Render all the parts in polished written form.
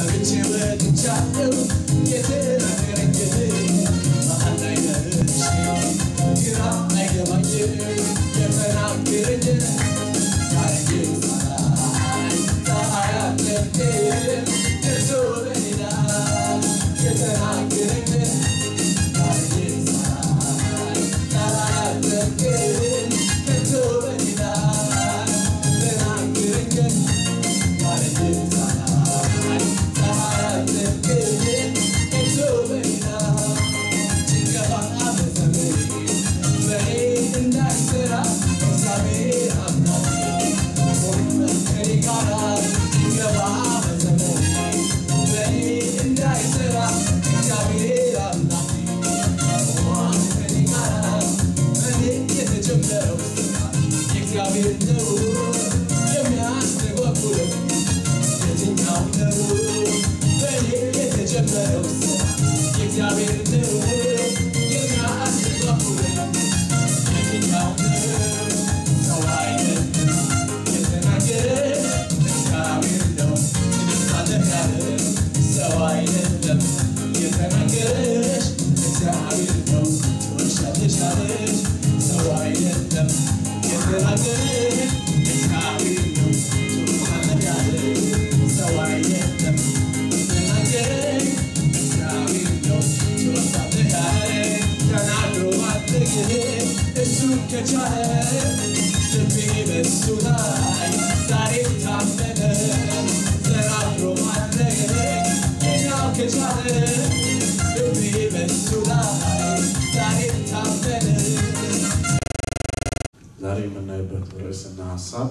ዛሬ የምናይበት ርዕስና ሐሳብ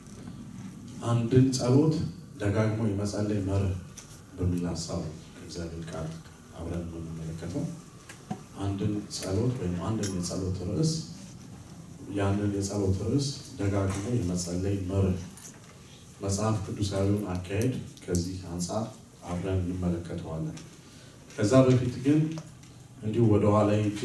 አንድን ጸሎት ደጋግሞ የመጸለይ መርህ በሚል ሐሳብ ከእግዚአብሔር ቃል አብረን የምንመለከተው አንድን ጸሎት ወይም አንድን የጸሎት ርዕስ ያንን የጸሎት ርዕስ ደጋግሞ የመጸለይ መርህ መጽሐፍ ቅዱሳዊውን አካሄድ ከዚህ አንፃር አብረን እንመለከተዋለን። ከዛ በፊት ግን እንዲሁ ወደ ኋላ ሄጄ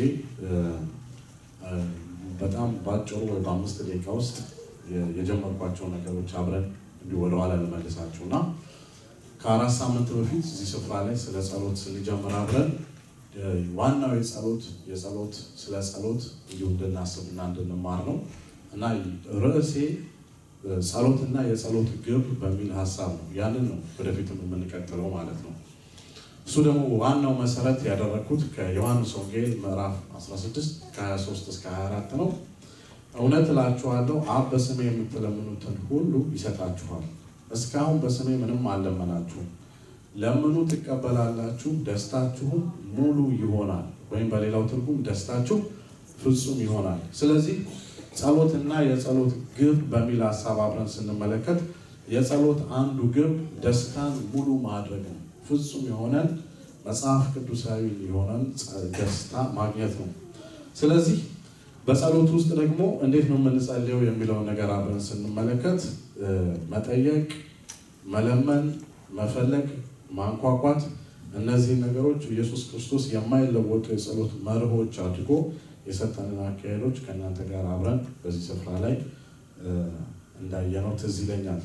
በጣም ባጭሩ ወይ በ5 ደቂቃ ውስጥ የጀመርኳቸው ነገሮች አብረን እንዲሁ ወደ ኋላ ልመልሳችሁና ከ4 ሳምንት በፊት እዚህ ስፍራ ላይ ስለ ጸሎት ስንጀምር አብረን ዋናው የጸሎት ስለ ጸሎት እንዲሁ እንድናስብና እንድንማር ነው እና ርዕሴ ፀሎትና የጸሎት ግብ በሚል ሐሳብ ነው። ያንን ነው ወደፊትም የምንቀጥለው ማለት ነው። እሱ ደግሞ ዋናው መሰረት ያደረኩት ከዮሐንስ ወንጌል ምዕራፍ 16 ከ23 እስከ 24 ነው። እውነት እላችኋለሁ አብ በስሜ የምትለምኑትን ሁሉ ይሰጣችኋል። እስካሁን በስሜ ምንም አልለመናችሁም። ለምኑ ትቀበላላችሁ፣ ደስታችሁም ሙሉ ይሆናል። ወይም በሌላው ትርጉም ደስታችሁ ፍጹም ይሆናል። ስለዚህ ጸሎትና የጸሎት ግብ በሚል ሐሳብ አብረን ስንመለከት የጸሎት አንዱ ግብ ደስታን ሙሉ ማድረግ ነው። ፍጹም የሆነን መጽሐፍ ቅዱሳዊ የሆነን ደስታ ማግኘት ነው። ስለዚህ በጸሎት ውስጥ ደግሞ እንዴት ነው የምንጸልየው የሚለው ነገር አብረን ስንመለከት መጠየቅ፣ መለመን፣ መፈለግ፣ ማንኳኳት እነዚህ ነገሮች ኢየሱስ ክርስቶስ የማይለወጡ የጸሎት መርሆች አድርጎ የሰጠንን አካሄዶች ከእናንተ ጋር አብረን በዚህ ስፍራ ላይ እንዳየነው ትዝ ይለኛል።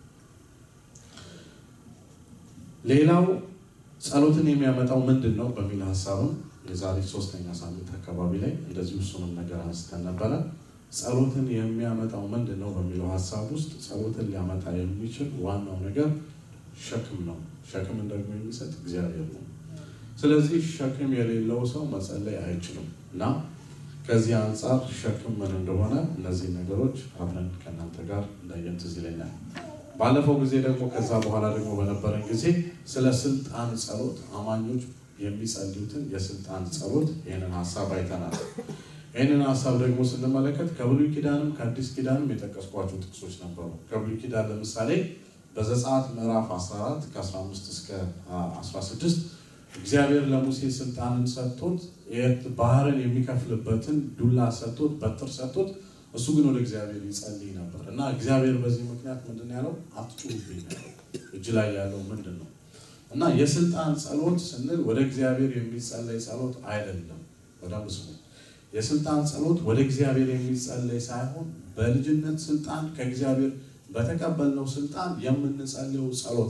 ሌላው ጸሎትን የሚያመጣው ምንድነው በሚል ሐሳብም የዛሬ 3ኛ ሳምንት አካባቢ ላይ እንደዚህ እሱንም ነገር አንስተን ነበር። ጸሎትን የሚያመጣው ምንድነው በሚለው ሐሳብ ውስጥ ጸሎትን ሊያመጣ የሚችል ዋናው ነገር ሸክም ነው። ሸክምን ደግሞ የሚሰጥ እግዚአብሔር ነው። ስለዚህ ሸክም የሌለው ሰው መጸለይ አይችልም እና ከዚህ አንፃር ሸክም ምን እንደሆነ እነዚህ ነገሮች አብረን ከእናንተ ጋር እንዳየን ትዝ ይለኛል። ባለፈው ጊዜ ደግሞ ከዛ በኋላ ደግሞ በነበረን ጊዜ ስለ ስልጣን ጸሎት አማኞች የሚጸልዩትን የስልጣን ጸሎት ይሄንን ሐሳብ አይተናል። ይሄንን ሐሳብ ደግሞ ስንመለከት ከብሉይ ኪዳንም ከአዲስ ኪዳንም የጠቀስኳቸው ጥቅሶች ነበሩ። ከብሉይ ኪዳን ለምሳሌ በዘጸአት ምዕራፍ 14 ከ15 እስከ 16 እግዚአብሔር ለሙሴ ስልጣንን ሰጥቶት ባህርን የሚከፍልበትን ዱላ ሰጥቶት በትር ሰጥቶት እሱ ግን ወደ እግዚአብሔር ይጸልይ ነበር እና እግዚአብሔር በዚህ ምክንያት ምንድነው ያለው? አትጩህብኝ ያለው እጅ ላይ ያለው ምንድነው? እና የስልጣን ጸሎት ስንል ወደ እግዚአብሔር የሚጸለይ ጸሎት አይደለም። በደንብ ስሙ። የስልጣን ጸሎት ወደ እግዚአብሔር የሚጸለይ ሳይሆን በልጅነት ስልጣን ከእግዚአብሔር በተቀበልነው ስልጣን የምንጸልየው ጸሎት ነው።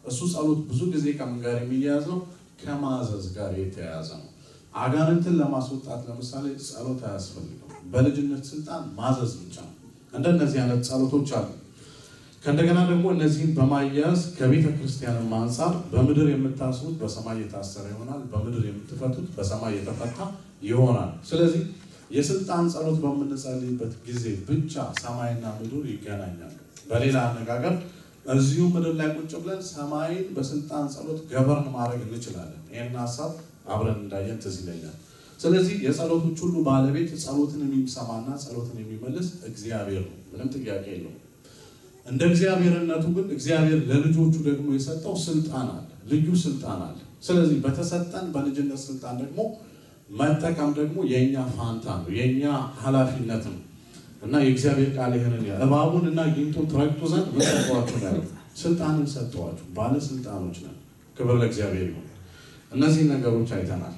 እሱ ጸሎት ብዙ ጊዜ ከምን ጋር የሚያያዝ ነው? ከማዘዝ ጋር የተያያዘ ነው። አጋንንትን ለማስወጣት ለምሳሌ ጸሎት አያስፈልግም። በልጅነት ስልጣን ማዘዝ ብቻ ነው። እንደነዚህ አይነት ጸሎቶች አሉ። ከእንደገና ደግሞ እነዚህን በማያያዝ ከቤተ ክርስቲያን አንፃር በምድር የምታስሩት በሰማይ የታሰረ ይሆናል፣ በምድር የምትፈቱት በሰማይ የተፈታ ይሆናል። ስለዚህ የስልጣን ጸሎት በምንጸልይበት ጊዜ ብቻ ሰማይና ምድር ይገናኛሉ። በሌላ አነጋገር እዚሁ ምድር ላይ ቁጭ ብለን ሰማይን በስልጣን ጸሎት ገበርን ማድረግ እንችላለን። ይሄን ሐሳብ አብረን እንዳየን ትዝ ይለኛል። ስለዚህ የጸሎቶች ሁሉ ባለቤት ጸሎትን የሚሰማና ጸሎትን የሚመልስ እግዚአብሔር ነው። ምንም ጥያቄ የለውም። እንደ እግዚአብሔርነቱ ግን እግዚአብሔር ለልጆቹ ደግሞ የሰጠው ስልጣን አለ፣ ልዩ ስልጣን አለ። ስለዚህ በተሰጠን በልጅነት ስልጣን ደግሞ መጠቀም ደግሞ የኛ ፋንታ ነው፣ የኛ ኃላፊነት ነው። እና የእግዚአብሔር ቃል ይሄንን እባቡንና ጊንጡን ትረግጡ ዘንድ ምን ሰጥቷችሁ ነው? ስልጣንን ሰጥቷችሁ ባለስልጣኖች ነን። ክብር ለእግዚአብሔር ይሁን። እነዚህ ነገሮች አይተናል።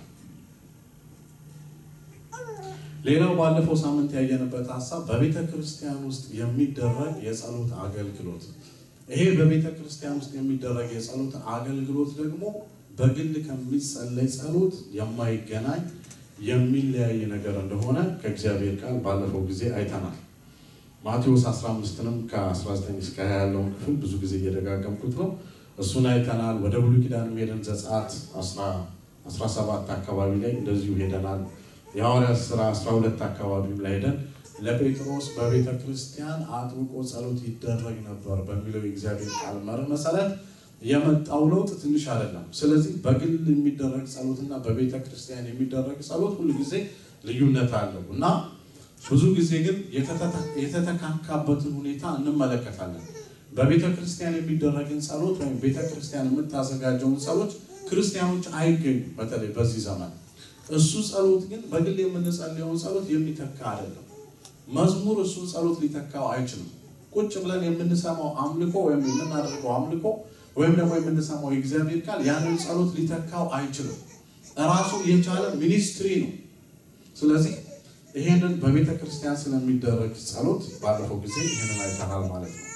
ሌላው ባለፈው ሳምንት ያየንበት ሐሳብ በቤተ ክርስቲያን ውስጥ የሚደረግ የጸሎት አገልግሎት። ይሄ በቤተ ክርስቲያን ውስጥ የሚደረግ የጸሎት አገልግሎት ደግሞ በግል ከሚጸለይ ጸሎት የማይገናኝ የሚለያይ ነገር እንደሆነ ከእግዚአብሔር ቃል ባለፈው ጊዜ አይተናል። ማቴዎስ 15ንም ከ19 እስከ 20 ያለውን ክፍል ብዙ ጊዜ እየደጋገምኩት ነው። እሱን አይተናል። ወደ ብሉይ ኪዳን ሄደን ዘጸአት 17 አካባቢ ላይ እንደዚሁ ሄደናል። የሐዋርያት ሥራ 12 አካባቢም ላይ ሄደን ለጴጥሮስ በቤተ ክርስቲያን አጥብቆ ጸሎት ይደረግ ነበር በሚለው የእግዚአብሔር ቃል መሰረት የመጣው ለውጥ ትንሽ አይደለም። ስለዚህ በግል የሚደረግ ጸሎትና በቤተ ክርስቲያን የሚደረግ ጸሎት ሁሉ ጊዜ ልዩነት አለው እና ብዙ ጊዜ ግን የተተካካበትን ሁኔታ እንመለከታለን። በቤተ ክርስቲያን የሚደረግን ጸሎት ወይም ቤተ ክርስቲያን የምታዘጋጀውን ጸሎት ክርስቲያኖች አይገኙም። በተለይ በዚህ ዘመን እሱ ጸሎት ግን በግል የምንጸልየውን ጸሎት የሚተካ አይደለም። መዝሙር እሱን ጸሎት ሊተካው አይችልም። ቁጭ ብለን የምንሰማው አምልኮ ወይም የምናደርገው አምልኮ ወይም ደግሞ የምንሰማው የእግዚአብሔር ቃል ያንን ጸሎት ሊተካው አይችልም። ራሱ የቻለ ሚኒስትሪ ነው። ስለዚህ ይሄንን በቤተ ክርስቲያን ስለሚደረግ ጸሎት ባለፈው ጊዜ ይሄንን አይተናል ማለት ነው።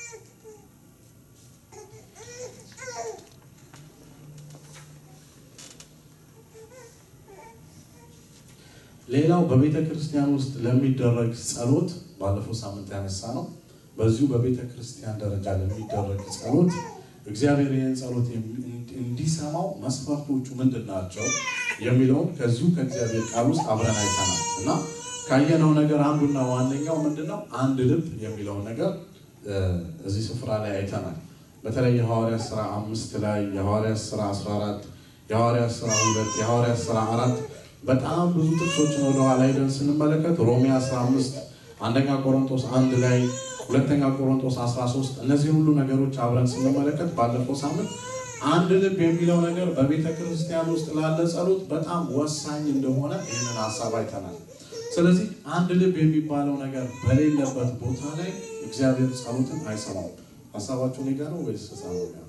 ሌላው በቤተ ክርስቲያን ውስጥ ለሚደረግ ጸሎት ባለፈው ሳምንት ያነሳ ነው። በዚሁ በቤተ ክርስቲያን ደረጃ ለሚደረግ ጸሎት እግዚአብሔር ይህን ጸሎት እንዲሰማው መስፈርቶቹ ምንድናቸው የሚለውን ከዚሁ ከእግዚአብሔር ቃል ውስጥ አብረን አይተናል እና ካየነው ነገር አንዱና ዋነኛው ምንድነው? አንድ ልብ የሚለው ነገር እዚህ ስፍራ ላይ አይተናል። በተለይ የሐዋርያት ሥራ 5 ላይ፣ የሐዋርያት ሥራ 14፣ የሐዋርያት ሥራ 2፣ የሐዋርያት ሥራ 4 በጣም ብዙ ጥቅሶችን ወደ ኋላ ሄደን ስንመለከት ሮሜ 15፣ አንደኛ ቆሮንቶስ 1 ላይ፣ ሁለተኛ ቆሮንቶስ 13 እነዚህ ሁሉ ነገሮች አብረን ስንመለከት ባለፈው ሳምንት አንድ ልብ የሚለው ነገር በቤተ ክርስቲያን ውስጥ ላለ ጸሎት በጣም ወሳኝ እንደሆነ ይህንን ሐሳብ አይተናል። ስለዚህ አንድ ልብ የሚባለው ነገር በሌለበት ቦታ ላይ እግዚአብሔር ጸሎትን አይሰማም። ሐሳባችሁ እኔ ጋር ነው ወይስ ተሳማው ጋር?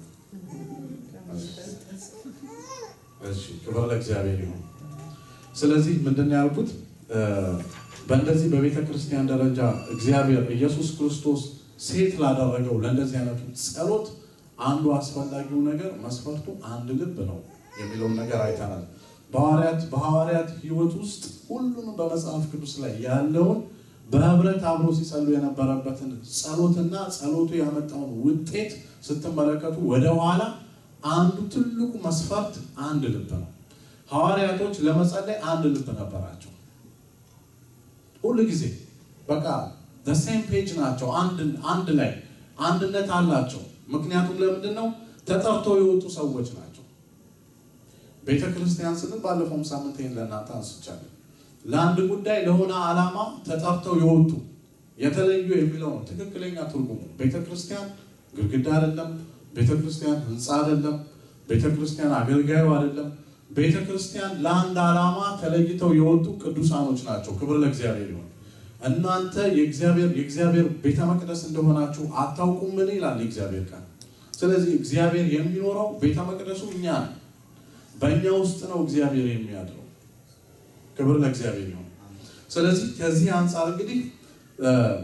እሺ ክብር ለእግዚአብሔር ይሁን። ስለዚህ ምንድነው ያልኩት? በእንደዚህ በቤተ ክርስቲያን ደረጃ እግዚአብሔር ኢየሱስ ክርስቶስ ሴት ላደረገው ለእንደዚህ አይነቱ ጸሎት አንዱ አስፈላጊው ነገር መስፈርቱ አንድ ልብ ነው የሚለውን ነገር አይተናል። በሐዋርያት ሕይወት ውስጥ ሁሉንም በመጽሐፍ ቅዱስ ላይ ያለውን በህብረት አብሮ ሲጸሉ የነበረበትን ጸሎትና ጸሎቱ ያመጣውን ውጤት ስትመለከቱ ወደ ኋላ አንዱ ትልቁ መስፈርት አንድ ልብ ነው። ሐዋርያቶች ለመጸለይ አንድ ልብ ነበራቸው። ሁሉ ጊዜ በቃ the same page ናቸው። አንድ ላይ አንድነት አላቸው። ምክንያቱም ለምንድነው? ተጠርተው የወጡ ሰዎች ናቸው። ቤተ ክርስቲያን ስንል ባለፈው ሳምንት ይሄን ለእናንተ አንስቻለሁ። ለአንድ ጉዳይ ለሆነ ዓላማ ተጠርተው የወጡ የተለዩ የሚለው ነው ትክክለኛ ትርጉሙ። ቤተ ክርስቲያን ግድግዳ አይደለም፣ ቤተ ክርስቲያን ህንጻ አይደለም፣ ቤተ ክርስቲያን አገልጋዩ አይደለም። ቤተ ክርስቲያን ለአንድ ዓላማ ተለይተው የወጡ ቅዱሳኖች ናቸው። ክብር ለእግዚአብሔር ይሁን። እናንተ የእግዚአብሔር ቤተ መቅደስ እንደሆናችሁ አታውቁም ምን ይላል እግዚአብሔር ቃል። ስለዚህ እግዚአብሔር የሚኖረው ቤተ መቅደሱ እኛ ነን። በእኛ ውስጥ ነው እግዚአብሔር የሚያድረው። ክብር ለእግዚአብሔር ይሁን። ስለዚህ ከዚህ አንፃር እንግዲህ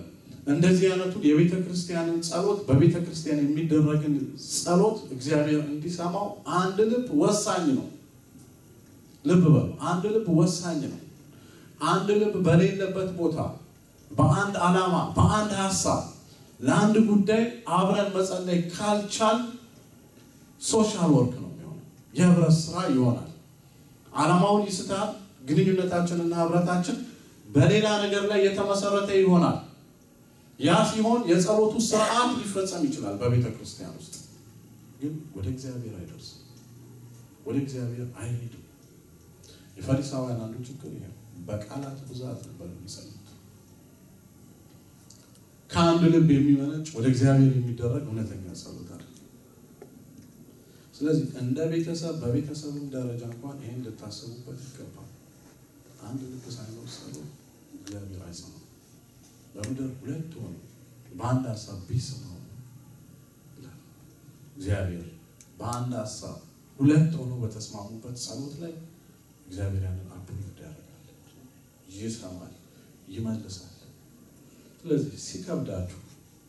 እንደዚህ አይነቱ የቤተ ክርስቲያንን ጸሎት በቤተ ክርስቲያን የሚደረግን ጸሎት እግዚአብሔር እንዲሰማው አንድ ልብ ወሳኝ ነው ልብ በሉ አንድ ልብ ወሳኝ ነው አንድ ልብ በሌለበት ቦታ በአንድ ዓላማ በአንድ ሐሳብ ለአንድ ጉዳይ አብረን መጸለይ ካልቻል ሶሻል ወርክ ነው የሚሆነው የህብረት ስራ ይሆናል ዓላማውን ይስታል ግንኙነታችንና ህብረታችን በሌላ ነገር ላይ የተመሰረተ ይሆናል ያ ሲሆን የጸሎቱ ስርዓት ሊፈጸም ይችላል በቤተ ክርስቲያን ውስጥ ግን ወደ እግዚአብሔር አይደርስም ወደ እግዚአብሔር አይሄድም የፈሪሳውያን አንዱ ችግር ይሄ በቃላት ብዛት ነበር የሚጸልዩት ከአንድ ልብ የሚመነጭ ወደ እግዚአብሔር የሚደረግ እውነተኛ ጸሎት አይደል ስለዚህ እንደ ቤተሰብ በቤተሰብም ደረጃ እንኳን ይሄን ልታስቡበት ይገባል አንድ ልብ ሳይኖር ጸሎት እግዚአብሔር አይሰማም በምድር ሁለት ሆነው በአንድ ሐሳብ ቢሰማው እግዚአብሔር በአንድ ሐሳብ ሁለት ሆነው በተስማሙበት ጸሎት ላይ እግዚአብሔር ያንን አፕሩቭ ያደርጋል ይሰማል ይመልሳል ስለዚህ ሲከብዳችሁ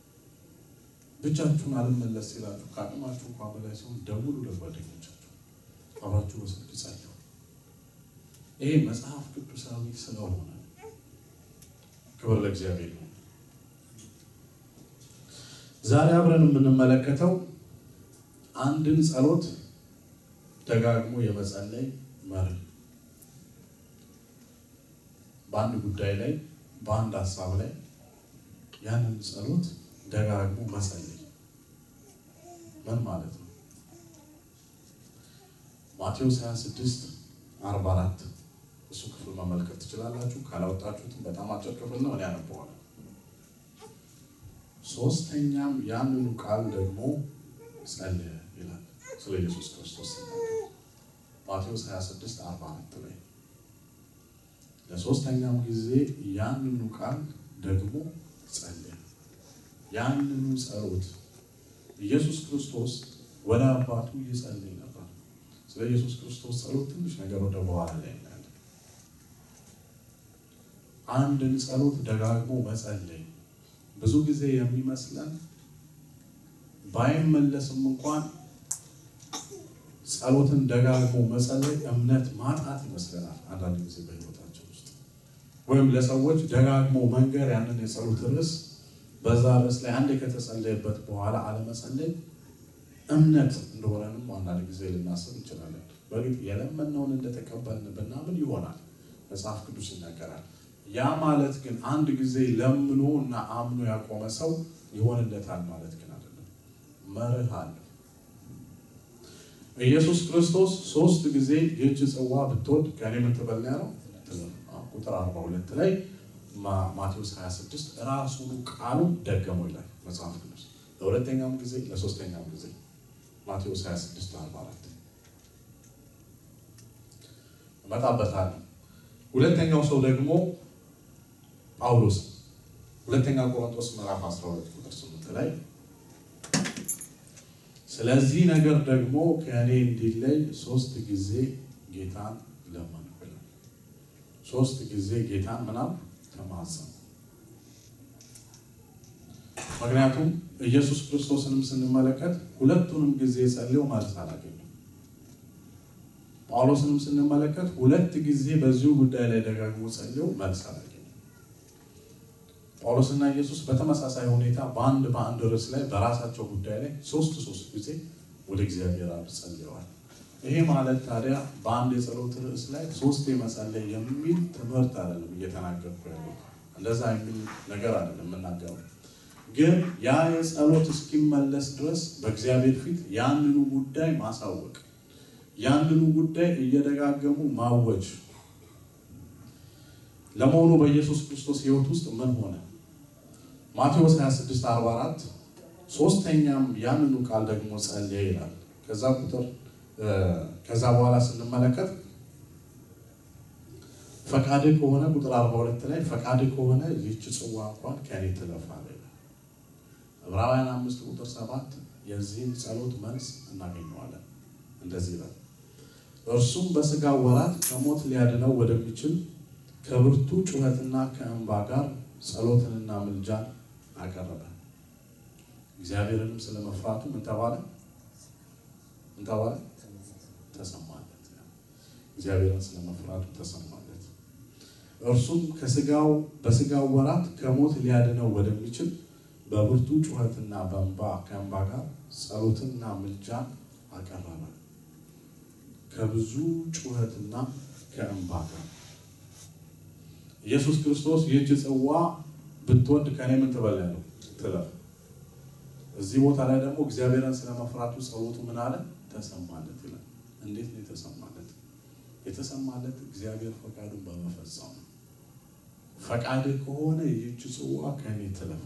ብቻችሁን አልመለስ ሲላችሁ ካቅማችሁ እንኳን በላይ ሲሆን ደውሉ ለጓደኞቻችሁ አብራችሁ በስልክ ጸልዩ ይሄ መጽሐፍ ቅዱሳዊ ስለሆነ ክብር ለእግዚአብሔር ነው ዛሬ አብረን የምንመለከተው አንድን ጸሎት ደጋግሞ የመጸለይ መርህ በአንድ ጉዳይ ላይ በአንድ ሐሳብ ላይ ያንን ጸሎት ደጋግሞ መጸለይ ምን ማለት ነው ማቴዎስ 26:44 እሱ ክፍል መመልከት ትችላላችሁ ካላወጣችሁትም በጣም አጭር ክፍል ነው እኔ አነበዋለሁ ሶስተኛም ያንኑ ቃል ደግሞ ጸለየ ይላል ስለ ኢየሱስ ክርስቶስ ማቴዎስ 26:44 ላይ ለሶስተኛም ጊዜ ያንኑ ቃል ደግሞ ጸለየ ያንኑ ጸሎት ኢየሱስ ክርስቶስ ወደ አባቱ ይጸልይ ነበር ስለ ኢየሱስ ክርስቶስ ጸሎት ትንሽ ነገር ወደ በኋላ ላይ እናያለን አንድን ጸሎት ደጋግሞ መጸለይ ብዙ ጊዜ የሚመስለን ባይመለስም እንኳን ጸሎትን ደጋግሞ መጸለይ እምነት ማጣት ይመስለናል አንዳንድ ጊዜ በህይወታችን ውስጥ ወይም ለሰዎች ደጋግሞ መንገር ያንን የጸሎት ርዕስ በዛ ርዕስ ላይ አንድ ከተጸለየበት በኋላ አለመጸለይ እምነት እንደሆነንም አንዳንድ ጊዜ ልናስብ እንችላለን በግድ የለመነውን እንደተቀበልን ብናምን ይሆናል መጽሐፍ ቅዱስ ይናገራል ያ ማለት ግን አንድ ጊዜ ለምኖና አምኖ ያቆመ ሰው ይሆንለታል ማለት ግን አይደለም መርህ አለ ኢየሱስ ክርስቶስ 3 ጊዜ የእጅ ጽዋ ብትወድ ከኔ ምን ትበልና ነው ቁጥር 42 ላይ ማቴዎስ 26 ራሱን ቃሉ ደገመው ይላል መጽሐፍ ቅዱስ ለሁለተኛው ጊዜ ለሶስተኛው ጊዜ ማቴዎስ 26:44 መጣበታል ሁለተኛው ሰው ደግሞ ጳውሎስ ሁለተኛ ቆሮንቶስ ምዕራፍ 12 ቁጥር 8 ላይ ስለዚህ ነገር ደግሞ ከኔ እንዲለይ 3 ጊዜ ጌታን ለመንኩ 3 ጊዜ ጌታን ምናም ተማጸነ ምክንያቱም ኢየሱስ ክርስቶስንም ስንመለከት ሁለቱንም ጊዜ ጸልዮ ማለት አላገኘም ጳውሎስንም ስንመለከት 2 ጊዜ በዚሁ ጉዳይ ላይ ደጋግሞ ጸልዮ ማለት አላገኘም ጳውሎስና ኢየሱስ በተመሳሳይ ሁኔታ በአንድ ርዕስ ላይ በራሳቸው ጉዳይ ላይ 3 ጊዜ ወደ እግዚአብሔር አብ ጸልየዋል ይሄ ማለት ታዲያ በአንድ የጸሎት ርዕስ ላይ 3 የመጸለይ የሚል ትምህርት አይደለም እየተናገርኩ ያለው እንደዛ የሚል ነገር አይደለም መናገረው ግን ያ የጸሎት እስኪመለስ ድረስ በእግዚአብሔር ፊት ያንኑ ጉዳይ ማሳወቅ ያንኑ ጉዳይ እየደጋገሙ ማወጅ ለመሆኑ በኢየሱስ ክርስቶስ ሕይወት ውስጥ ምን ሆነ ማቴዎስ 26:44 ሶስተኛም ያንኑ ቃል ደግሞ ጸለየ ይላል ከዛ በኋላ ስንመለከት ፈቃድ ከሆነ ቁጥር 42 ላይ ፈቃድ ከሆነ ይህች ጽዋ እንኳን ከኔ ትለፍ አለ ዕብራውያን 5 ቁጥር 7 የዚህን ጸሎት መልስ እናገኘዋለን እንደዚህ ይላል እርሱም በሥጋው ወራት ከሞት ሊያድነው ወደሚችል ከብርቱ ጩኸትና ከእንባ ጋር ጸሎትንና ምልጃን አቀረበ እግዚአብሔርንም ስለመፍራቱ ምን ተባለ ተሰማለት እግዚአብሔርን ስለመፍራቱ ተሰማለት እርሱም በስጋው ወራት ከሞት ሊያድነው ወደሚችል በብርቱ ጩኸትና ከእንባ ጋር ጸሎትና ምልጃን አቀረበ ከብዙ ጩኸትና ከእንባ ጋር ኢየሱስ ክርስቶስ ይህች ጽዋ ብትወድ ከኔ ምን ትበላለህ ትለፍ እዚህ ቦታ ላይ ደግሞ እግዚአብሔርን ስለመፍራቱ ጸሎቱ ምን አለ ተሰማለት ይላል እንዴት ነው የተሰማለት እግዚአብሔር ፈቃዱን በመፈጸም ፈቃድ ከሆነ ይህች ጽዋ ከኔ ትለፍ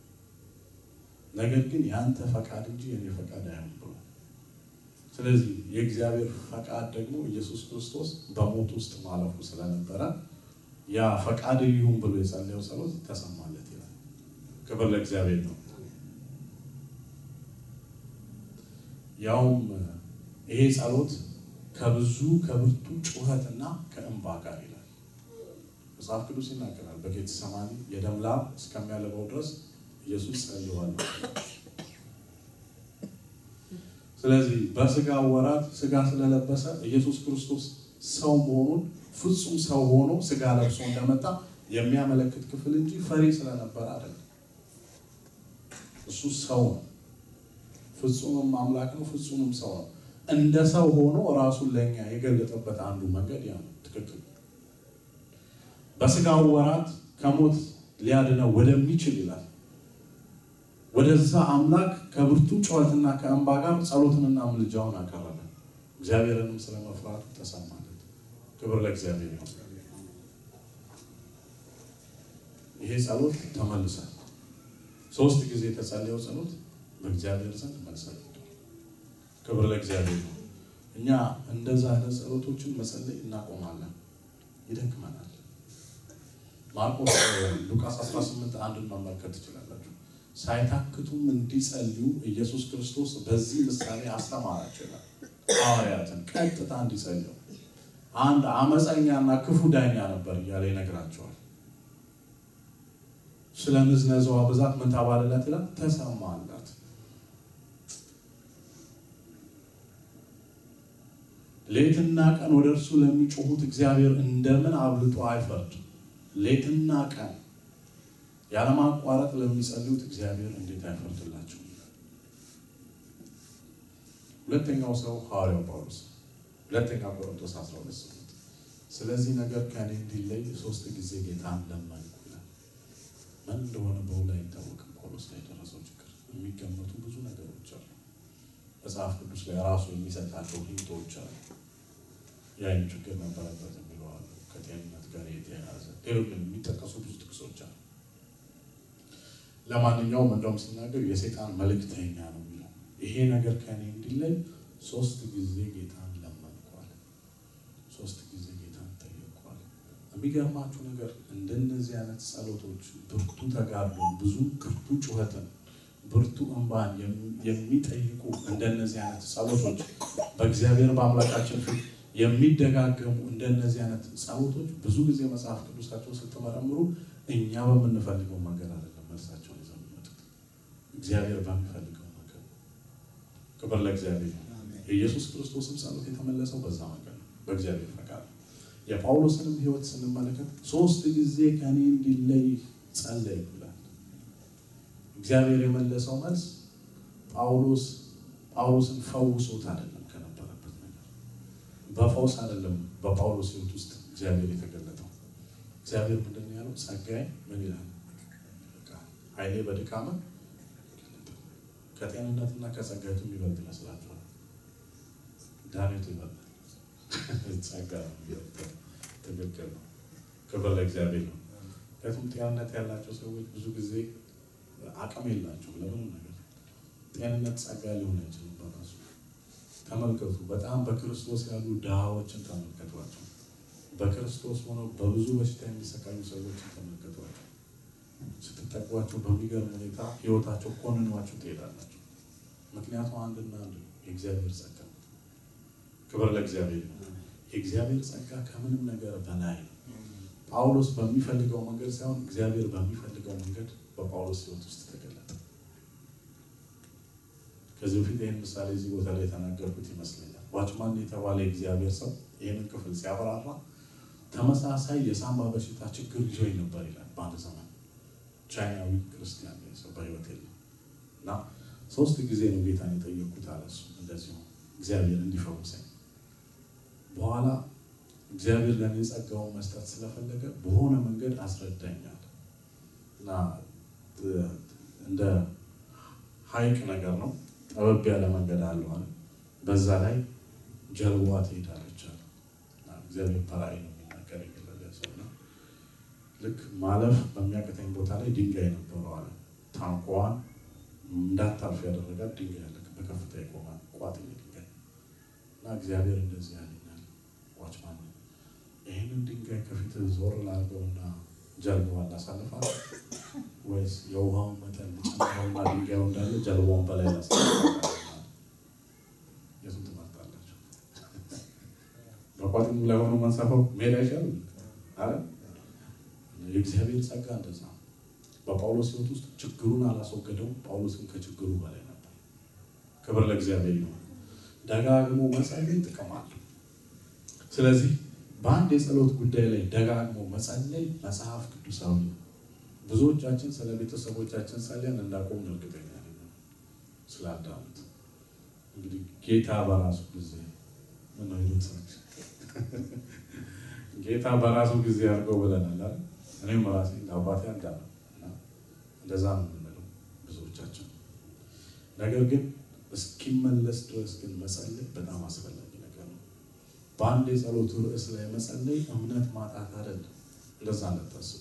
ነገር ግን ያንተ ፈቃድ እንጂ የኔ ፈቃድ አይሆንም ብሎ ስለዚህ የእግዚአብሔር ፈቃድ ደግሞ ኢየሱስ ክርስቶስ በሞት ውስጥ ማለፉ ስለነበረ ያ ፈቃድ ይሁን ብሎ የጸለየው ጸሎት ተሰማለት ይላል ክብር ለእግዚአብሔር ነው ያውም ይሄ ጸሎት ከብርቱ ጩኸትና ከእንባ ጋር ይላል መጽሐፍ ቅዱስ ይናገራል በጌቴሴማኒ የደም ላብ እስከሚያለበው ድረስ ኢየሱስ ጸልዮአል ስለዚህ በስጋው ወራት ስጋ ስለለበሰ ኢየሱስ ክርስቶስ ሰው መሆኑን ፍጹም ሰው ሆኖ ስጋ ለብሶ እንደመጣ የሚያመለክት ክፍል እንጂ ፈሪ ስለነበረ አይደለም እሱ ሰው ፍጹምም አምላክ ነው ፍጹምም ሰው ነው እንደ ሰው ሆኖ ራሱን ለኛ የገለጠበት አንዱ መንገድ ያ ነው ትክክል በስጋው ወራት ከሞት ሊያድነው ወደሚችል ይላል ወደዛ አምላክ ከብርቱ ጩኸትና ከእንባ ጋር ጸሎትንና ምልጃውን አቀረበ እግዚአብሔርንም ስለመፍራቱ ተሰማለት ክብር ለእግዚአብሔር ይሁን ይሄ ጸሎት ተመልሷል 3 ጊዜ ተጸለየው ጸሎት በእግዚአብሔር ዘንድ መልስ አግኝቷል ክብር ለእግዚአብሔር ይሁን እኛ እንደዛ አይነት ጸሎቶችን መጸለይ እናቆማለን ይደክመናል ማርቆስ ሉቃስ 18 አንድን መመልከት ትችላላችሁ ሳይታክቱም እንዲጸልዩ ኢየሱስ ክርስቶስ በዚህ ምሳሌ አስተማራቸው ይላል ሐዋርያትን ቀጥታ እንዲጸልዩ አንድ አመፀኛና ክፉ ዳኛ ነበር እያለ ይነግራቸዋል ስለምዝነዛው ብዛት ምን ታባለላት ይላል ተሰማላት ሌትና ቀን ወደርሱ ለሚጮሁት እግዚአብሔር እንደምን አብልጦ አይፈርድ ሌትና ቀን ያለማቋረጥ ለሚጸልዩት እግዚአብሔር እንዴት አይፈርድላቸው ሁለተኛው ሰው ሐዋርያው ጳውሎስ ሁለተኛ ቆሮንቶስ 12 ስለዚህ ነገር ከኔ እንዲለይ 3 ጊዜ ጌታን ለመንኩ ይላል ምን እንደሆነ በውላ አይታወቅም ጳውሎስ ላይ ደረሰው ችግር የሚገመቱ ብዙ ነገሮች አሉ መጽሐፍ ቅዱስ ላይ ራሱ የሚሰጣቸው ሂንቶች አሉ ያን ችግር ነበረበት የሚለው አለ ከጤንነት ጋር የተያያዘ ሌሎች የሚጠቀሱ ብዙ ጥቅሶች አሉ ለማንኛውም እንደውም ሲናገር የሰይጣን መልእክተኛ ነው የሚለው ይሄ ነገር ከኔ እንዲለይ 3 ጊዜ ጌታን ለመንኳል 3 ጊዜ ጌታን ጠየቅኳል የሚገርማችሁ ነገር እንደነዚህ አይነት ጸሎቶች ብርቱ ተጋድሎ ብዙ ብርቱ ጩኸትን ብርቱ እንባን የሚጠይቁ እንደነዚህ አይነት ጸሎቶች በእግዚአብሔር በአምላካችን ፊት የሚደጋገሙ እንደነዚህ አይነት ጸሎቶች ብዙ ጊዜ መጽሐፍ ቅዱሳቸው ስትመረምሩ እኛ በመንፈልገው መንገድ አይደለም መልሳቸው ይዘምጡት እግዚአብሔር በሚፈልገው መንገድ ክብር ለእግዚአብሔር ኢየሱስ ክርስቶስም ጸሎት የተመለሰው በዛ መንገድ ነው በእግዚአብሔር ፈቃድ የጳውሎስንም ህይወት ስንመለከት 3 ጊዜ ከኔ እንዲለይ ጸለየ ይላል እግዚአብሔር የመለሰው መልስ ጳውሎስን ፈውሶት አይደለም ከነበረበት ነገር በፈውስ አይደለም በጳውሎስ ህይወት ውስጥ እግዚአብሔር የተገለጠው እግዚአብሔር ምንድነው ያለው ጸጋዬ ምን ይላል በቃ ኃይሌ በድካም ከጤንነትና ከጸጋቱ የሚበልጥ ይመስላችኋል ዳንኤል ይባላል ጸጋ ተበከለ ክብር ለእግዚአብሔር ነው ከቱም ጤንነት ያላቸው ሰዎች ብዙ ጊዜ አቅም የላቸው ለምን ነገር ጤንነት ጸጋ ሊሆን አይችልም በራሱ ተመልከቱ በጣም በክርስቶስ ያሉ ዳሃዎችን ተመልከቷቸው በክርስቶስ ሆነው በብዙ በሽታ የሚሰቃዩ ሰዎችን ተመልከቷቸው ስትጠቅሟቸው በሚገርም ሁኔታ ህይወታቸው ኮንኗቸው ትሄዳላችሁ ምክንያቱም አንድና አንድ የእግዚአብሔር ጸጋ ክብር ለእግዚአብሔር ነው የእግዚአብሔር ጸጋ ከምንም ነገር በላይ ጳውሎስ በሚፈልገው መንገድ ሳይሆን እግዚአብሔር በሚፈልገው መንገድ በጳውሎስ ሕይወት ውስጥ ተገለጠ። ከዚህ በፊት ይህን ምሳሌ እዚህ ቦታ ላይ ተናገርኩት ይመስለኛል። ዋችማን የተባለ እግዚአብሔር ሰው ይህንን ክፍል ሲያብራራ ተመሳሳይ የሳምባ በሽታ ችግር ይዞኝ ነበር ይላል። በአንድ ዘመን ቻይናዊ ክርስቲያን ሰው በሕይወት የለም እና 3 ጊዜ ነው ጌታን የጠየቅኩት አለ። እሱ እንደዚህ ነው እግዚአብሔር እንዲፈውሰኝ። በኋላ እግዚአብሔር ለኔ ጸጋውን መስጠት ስለፈለገ በሆነ መንገድ አስረዳኛል እና እንደ ሐይቅ ነገር ነው ጠበብ ያለ መንገድ አለው አለ። በዛ ላይ ጀልባዋ ትሄዳለች አለ። እግዚአብሔር በራእይ ነው የሚናገረኝ ለሰውና ልክ ማለፍ በሚያቅተኝ ቦታ ላይ ድንጋይ ነበረው አለ። ታንኳዋን እንዳታልፍ ያደረጋት ድንጋይ አለ በከፍታ ይቆማል ቋጥኝ ድንጋይ እና እግዚአብሔር እንደዚህ ያለኛል ዋችማን ይሄንን ድንጋይ ከፊት ዞር ላድርገውና ጀልባዋን ላሳልፋት ወይስ የውሃውን መጠን ጨምረውና ድንጋዩ እንዳለ ጀልባውን በላይ ላሳልፋት? የቱን ትመርጣላችሁ? በቋጥኙ ላይ ሆኖ መንሳፈው መሄድ አይሻልም? አረ የእግዚአብሔር ጸጋ እንደዛ በጳውሎስ ሕይወት ውስጥ ችግሩን አላስወገደው። ጳውሎስን ከችግሩ በላይ ነበር። ክብር ለእግዚአብሔር ይሁን። ደጋግሞ መጸለይ ጥቅም አለው። ስለዚህ በአንድ የጸሎት ጉዳይ ላይ ደጋግሞ መጸለይ መጽሐፍ ቅዱሳዊ ነው። ብዙዎቻችን ስለ ቤተሰቦቻችን ጸልየን እንዳቆም እርግጠኛ ነኝ። ስላዳምጥ እንግዲህ ጌታ በራሱ ጊዜ ምን አይነት ጌታ በራሱ ጊዜ አድርገው ብለናል አይደል? እኔም ራሴ አባቴ እንዳለ እንደዛ ነው የምንለው ብዙዎቻችን። ነገር ግን እስኪመለስ ድረስ ግን መጸለይ በጣም አስፈላጊ ነገር ነው። በአንድ የጸሎት ርዕስ ላይ መጸለይ እምነት ማጣት አይደለም። እንደዛ እንዳታስቡ።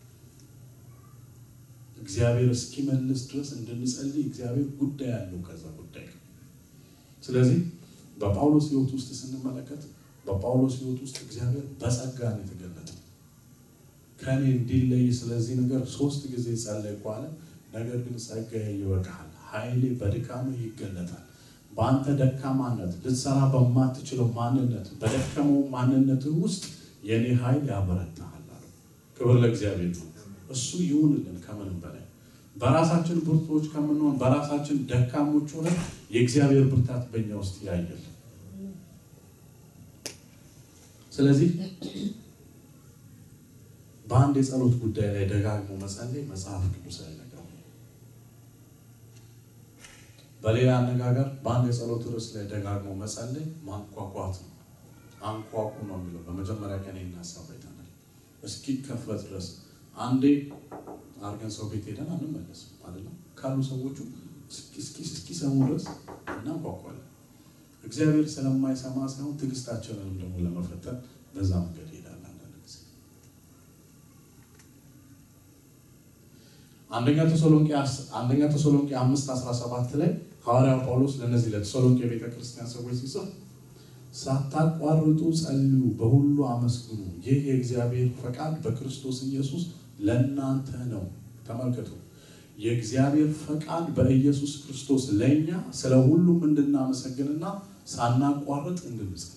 እግዚአብሔር እስኪመለስ ድረስ እንድንጸልይ እግዚአብሔር ጉዳይ አለው ከዛ ጉዳይ። ስለዚህ በጳውሎስ ሕይወት ውስጥ ስንመለከት በጳውሎስ ሕይወት ውስጥ እግዚአብሔር በጸጋ ነው የተገለጠው። ከኔ እንዲለይ ስለዚህ ነገር 3 ጊዜ ጸለይኩ አለ። ነገር ግን ጸጋዬ ይበቃል፣ ኃይሌ በድካም ይገለጣል። በአንተ ደካማነት ልትሰራ በማትችለው ማንነት በደከመው ማንነት ውስጥ የኔ ኃይል ያበረታሃል አለ። ክብር ለእግዚአብሔር ይሁን። እሱ ይሁንልን ከምንም በላይ በራሳችን ብርቶች ከምንሆን በራሳችን ደካሞች ሆነን የእግዚአብሔር ብርታት በእኛ ውስጥ ያያል። ስለዚህ በአንድ የጸሎት ጉዳይ ላይ ደጋግሞ መጸለይ መጽሐፍ ቅዱሳዊ ነገር ነው። በሌላ አነጋገር በአንድ የጸሎት ርዕስ ላይ ደጋግሞ መጸለይ ማንኳኳት ነው። አንኳኩ ነው የሚለው በመጀመሪያ ቀን እናሳባይታናል። እስኪከፈት ድረስ አንዴ አርገን ሰው ቤት ሄደን አንመለስም አይደለም። ካሉ ሰዎቹ እስኪሰሙ ድረስ እናንኳኳለን። እግዚአብሔር ስለማይሰማ ሳይሆን ትዕግስታችንን ደግሞ ለመፈተን በዛ መንገድ ይሄዳል። አንደኛ ተሰሎንቄ 5:17 ላይ ሐዋርያው ጳውሎስ ለነዚህ ለተሰሎንቄ ቤተክርስቲያን ሰዎች ሲጽፍ ሳታቋርጡ ጸልዩ፣ በሁሉ አመስግኑ፣ ይህ የእግዚአብሔር ፈቃድ በክርስቶስ ኢየሱስ ለእናንተ ነው። ተመልከቱ፣ የእግዚአብሔር ፈቃድ በኢየሱስ ክርስቶስ ለኛ ስለ ሁሉም እንድናመሰግንና ሳናቋርጥ እንድንጸልይ።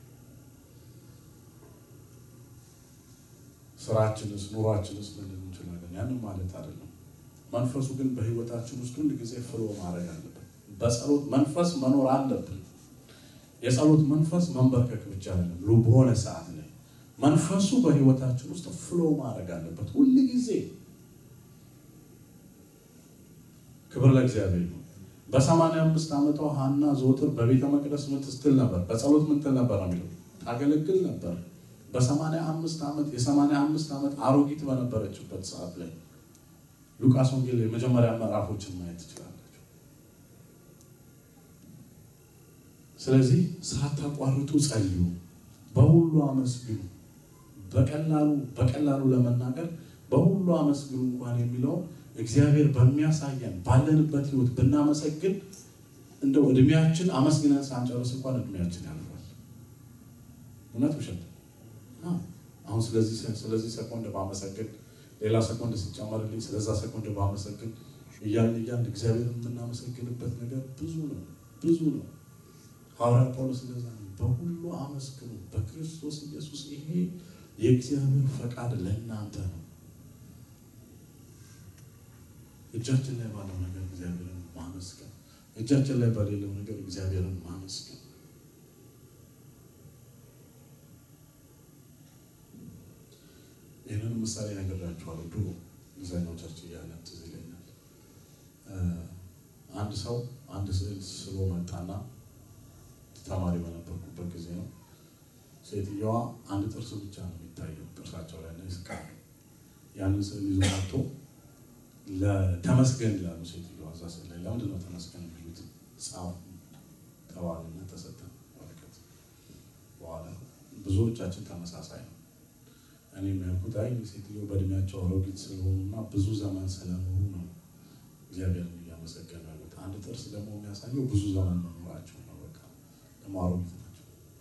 ስራችንስ ኑሯችንስ ምን እንችላለን? ያንን ማለት አይደለም። መንፈሱ ግን በህይወታችን ውስጥ ሁሉ ጊዜ ፍሎ ማድረግ አለበት። በጸሎት መንፈስ መኖር አለብን። የጸሎት መንፈስ መንበርከክ ብቻ አይደለም። በሆነ ሰዓት ላይ መንፈሱ በህይወታችን ውስጥ ፍሎ ማድረግ አለበት ሁሉ ጊዜ። ክብር ለእግዚአብሔር ይሁን። በ85 ዓመቷ ሐና ዘወትር በቤተ መቅደስ ምን ትስትል ነበር? በጸሎት ምን ትል ነበር የሚለው ታገለግል ነበር። በ85 ዓመት የ85 ዓመት አሮጊት በነበረችበት ሰዓት ላይ ሉቃስ ወንጌል የመጀመሪያ ምዕራፎችን ማየት ትችላላችሁ። ስለዚህ ሳታቋርጡ ጸልዩ፣ በሁሉ አመስግኑ። በቀላሉ ለመናገር በሁሉ አመስግኑ እንኳን የሚለው እግዚአብሔር በሚያሳየን ባለንበት ህይወት ብናመሰግን እንደው እድሜያችን አመስግነን ሳንጨርስ እንኳን እድሜያችን ያልፋል። እውነት ውሸት? አሁን ስለዚህ ሰኮንድ ባመሰግን ሌላ ሰኮንድ ሲጨመርልኝ ስለዛ ሰኮንድ ባመሰግን እያልን እግዚአብሔርን የምናመሰግንበት ነገር ብዙ ነው። ሐዋርያው ጳውሎስ እንደዛ ነው፣ በሁሉ አመስግኑ በክርስቶስ ኢየሱስ ይሄ የእግዚአብሔር ፈቃድ ለእናንተ ነው። እጃችን ላይ ባለው ነገር እግዚአብሔርን ማመስገን እጃችን ላይ ባለው ነገር እግዚአብሔርን ማመስገን ይሄንን ምሳሌ ነገራችኋለሁ ድሮ ዲዛይነር ቸርች ያለን ትዝ ይለኛል አንድ ሰው አንድ ስሎ መጣና ተማሪ በነበርኩበት ጊዜ ነው ሴትየዋ አንድ ጥርስ ብቻ ነው የሚታየው ጥርሳቸው ላይ ነው ይስቃል ያንን ስል ይዞ መጥቶ ለተመስገን ይላሉ ሴትየዋ እዛ ስለ ላይ ለምንድን ነው ተመስገን የሚሉት ጻፍ ተዋልና ተሰጠን ወረቀት በኋላ ብዙዎቻችን ተመሳሳይ ነው እኔ የሚያውቁት አይ ሴትየው በእድሜያቸው አሮጊት ስለሆኑና ብዙ ዘመን ስለኖሩ ነው እግዚአብሔርን እያመሰገኑ ያሉት አንድ ጥርስ ደግሞ የሚያሳየው ብዙ ዘመን መኖራቸው ነው በቃ ደግሞ አሮጊት ናቸው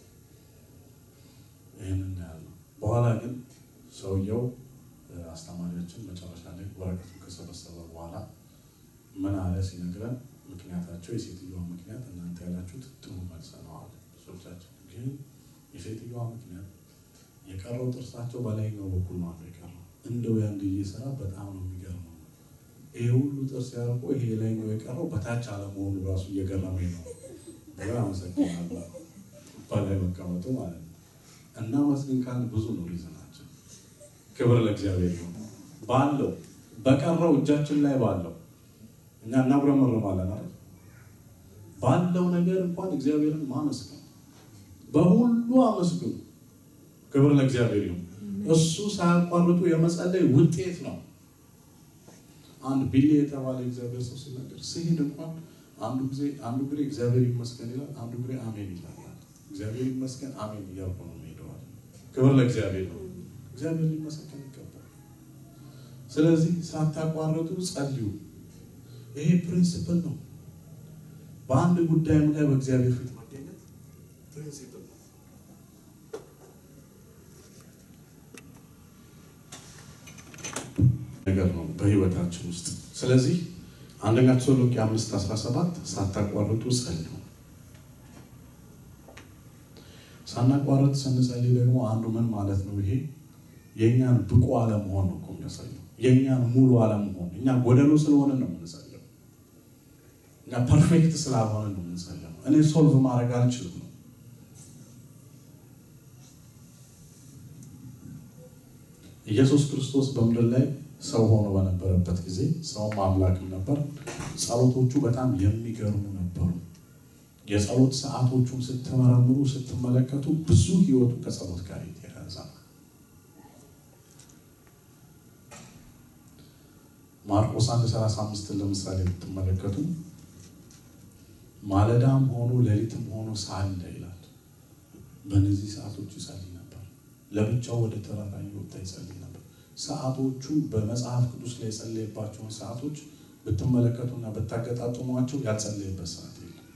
ይሄንን ያለው በኋላ ግን ሰውየው አስተማሪያችን መጨረሻ ላይ ወረቀቱን ከሰበሰበ በኋላ ምን አለ ሲነግረን ምክንያታቸው የሴትየዋ ምክንያት እናንተ ያላችሁት ጥሩ መልስ ነው አለ ብዙዎቻችን ግን የሴትየዋ ምክንያት የቀረው ጥርሳቸው በላይኛው በኩል ነው የቀረው እንደው ያን እየሰራ በጣም ነው የሚገርመው ይሄ ሁሉ ጥርስ ያርቆ ይሄ ላይኛው የቀረው በታች አለመሆኑ ራሱ እየገረመኝ ነው በጣም ሰከናለሁ ባላይ መቀመጡ ማለት ነው እና መስግን ካል ብዙ ነው ሪዝናችን ክብር ለእግዚአብሔር ይሁን ባለው በቀረው እጃችን ላይ ባለው እኛ እናጉረመርማለን አይደል ባለው ነገር እንኳን እግዚአብሔርን ማመስገን በሁሉ አመስግኑ ክብር ለእግዚአብሔር ይሁን እሱ ሳያቋርጡ የመጸለይ ውጤት ነው አንድ ቢሊ የተባለ እግዚአብሔር ሰው ሲናገር ሲሄድ እንኳን አንዱ ግሬ እግዚአብሔር ይመስገን ይላል አንዱ ግሬ አሜን ይላል እግዚአብሔር ይመስገን አሜን እያልኩ ነው የምሄደው ክብር ለእግዚአብሔር ይሁን እግዚአብሔር ይመስገን ይገባል ስለዚህ ሳታቋርጡ ጸልዩ ይሄ ፕሪንሲፕል ነው በአንድ ጉዳይ ላይ በእግዚአብሔር ፊት ማገኘት ፕሪንሲፕል ነው ነገር ነው በህይወታችን ውስጥ ስለዚህ አንደኛ ተሰሎንቄ 5:17 ሳታቋርጡ ጸልዩ ሳናቋርጥ ስንጸልይ ደግሞ አንዱ ምን ማለት ነው ይሄ የኛን ብቁ አለመሆን ነው የሚያሳየው የኛን ሙሉ አለመሆን እኛ ጎደሎ ስለሆነ ነው የምንጸልየው እኛ ፐርፌክት ስላልሆነ ነው የምንጸልየው እኔ ሶልቭ ማድረግ አልችልም ነው ኢየሱስ ክርስቶስ በምድር ላይ ሰው ሆኖ በነበረበት ጊዜ ሰው አምላክም ነበር ጸሎቶቹ በጣም የሚገርሙ ነበሩ የጸሎት ሰዓቶቹን ስትመረምሩ ስትመለከቱ ብዙ ህይወቱ ከጸሎት ጋር የተያያዘ ማርቆስ 1:35 ለምሳሌ ብትመለከቱ ማለዳም ሆኖ ሌሊትም ሆኖ ሳለ ይላል በእነዚህ ሰዓቶች ይጸልይ ነበር ለብቻው ወደ ተራራ ይወጣ ይጸልይ ነበር ሰዓቶቹ በመጽሐፍ ቅዱስ ላይ የጸለየባቸውን ሰዓቶች ብትመለከቱና በታገጣጥሟቸው ያልጸለየበት ሰዓት